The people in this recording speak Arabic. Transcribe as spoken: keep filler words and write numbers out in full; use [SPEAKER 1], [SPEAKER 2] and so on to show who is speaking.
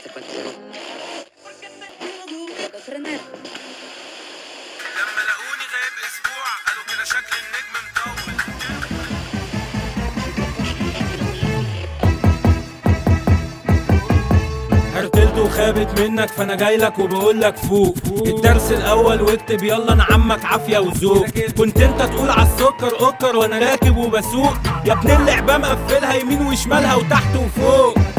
[SPEAKER 1] este cualquier puedo frenar.
[SPEAKER 2] لما لقوني غايب اسبوع قالوا كده شكل النجم مطول.
[SPEAKER 3] هرتلت وخابت منك فانا جايلك وبقولك فوق الدرس الاول واكتب يلا انا عمك عافيه وذوق. كنت انت تقول عالسكر اوكر وانا راكب وبسوق، يا ابن اللعبه مقفلها يمين وشمالها وتحت وفوق.